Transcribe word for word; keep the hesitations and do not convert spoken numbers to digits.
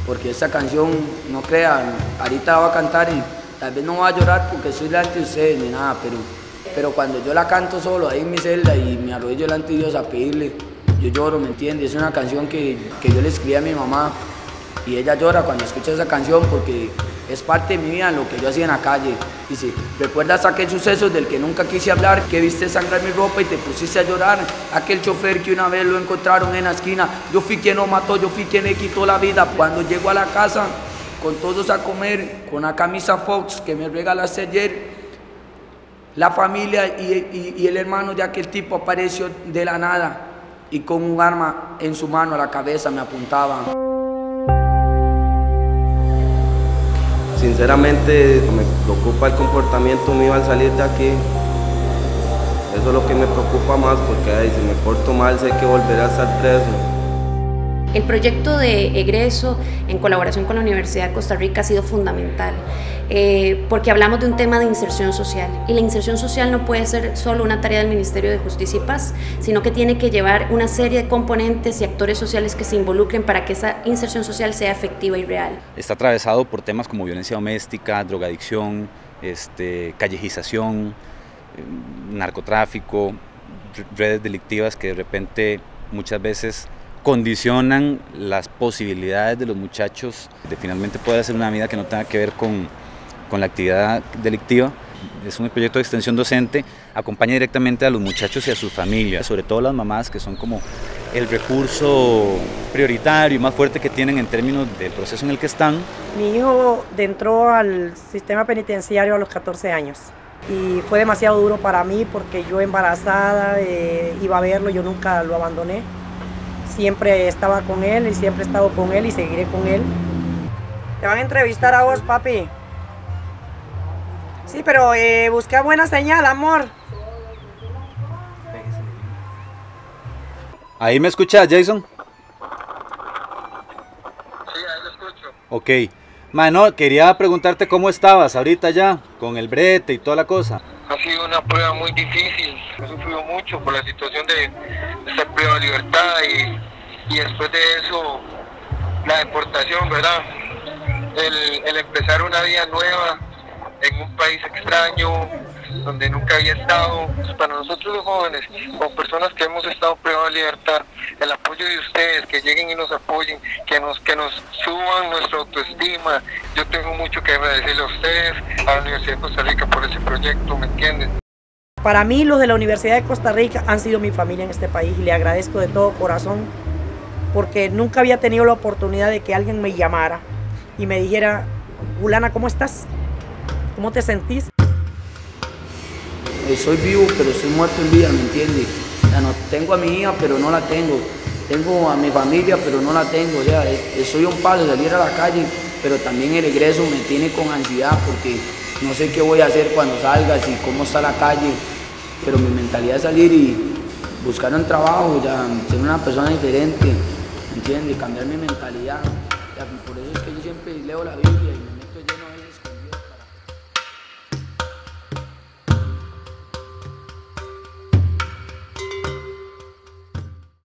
porque esta canción, no crean, ahorita la voy a cantar y tal vez no voy a llorar porque soy delante de ustedes ni nada, pero, pero cuando yo la canto solo ahí en mi celda y me arrodillo delante de Dios a pedirle, yo lloro, ¿me entiendes? Es una canción que, que yo le escribí a mi mamá y ella llora cuando escucha esa canción porque es parte de mi vida, lo que yo hacía en la calle. Dice, ¿recuerdas aquel suceso del que nunca quise hablar? Que viste sangrar mi ropa y te pusiste a llorar. Aquel chofer que una vez lo encontraron en la esquina. Yo fui quien lo mató, yo fui quien le quitó la vida. Cuando llego a la casa, con todos a comer, con la camisa Fox que me regalaste ayer, la familia y, y, y el hermano de aquel tipo apareció de la nada y con un arma en su mano a la cabeza me apuntaban. Sinceramente me preocupa el comportamiento mío al salir de aquí. Eso es lo que me preocupa más porque ay, si me porto mal sé que volveré a estar preso. El proyecto de egreso en colaboración con la Universidad de Costa Rica ha sido fundamental eh, porque hablamos de un tema de inserción social y la inserción social no puede ser solo una tarea del Ministerio de Justicia y Paz, sino que tiene que llevar una serie de componentes y actores sociales que se involucren para que esa inserción social sea efectiva y real. Está atravesado por temas como violencia doméstica, drogadicción, este, callejización, narcotráfico, redes delictivas que de repente muchas veces condicionan las posibilidades de los muchachos de finalmente poder hacer una vida que no tenga que ver con, con la actividad delictiva. Es un proyecto de extensión docente, acompaña directamente a los muchachos y a sus familias, sobre todo las mamás que son como el recurso prioritario y más fuerte que tienen en términos del proceso en el que están. Mi hijo entró al sistema penitenciario a los catorce años y fue demasiado duro para mí porque yo embarazada eh, iba a verlo, yo nunca lo abandoné. Siempre estaba con él y siempre he estado con él y seguiré con él. Te van a entrevistar a vos, papi. Sí, pero eh, busca buena señal, amor. ¿Ahí me escuchas, Jason? Sí, ahí lo escucho. Ok. Mano, quería preguntarte cómo estabas ahorita ya, con el brete y toda la cosa. Ha sido una prueba muy difícil, he sufrido mucho por la situación de estar privado de libertad y, y después de eso la deportación, ¿verdad? El, el empezar una vida nueva en un país extraño, donde nunca había estado. Pues para nosotros los jóvenes, o personas que hemos estado privados de libertad, el apoyo de ustedes, que lleguen y nos apoyen, que nos, que nos suban nuestra autoestima. Yo tengo mucho que agradecerle a ustedes, a la Universidad de Costa Rica por ese proyecto, ¿me entienden? Para mí los de la Universidad de Costa Rica han sido mi familia en este país y le agradezco de todo corazón porque nunca había tenido la oportunidad de que alguien me llamara y me dijera, Julana, ¿cómo estás? ¿Cómo te sentís? Eh, soy vivo, pero soy muerto en vida, ¿me entiendes? O sea, no, tengo a mi hija, pero no la tengo. Tengo a mi familia, pero no la tengo. O sea, es, soy un palo de salir a la calle, pero también el egreso me tiene con ansiedad porque no sé qué voy a hacer cuando salga, si cómo está la calle. Pero mi mentalidad es salir y buscar un trabajo, ya, ser una persona diferente, ¿me entiendes? Cambiar mi mentalidad. O sea, por eso es que yo siempre leo la Biblia y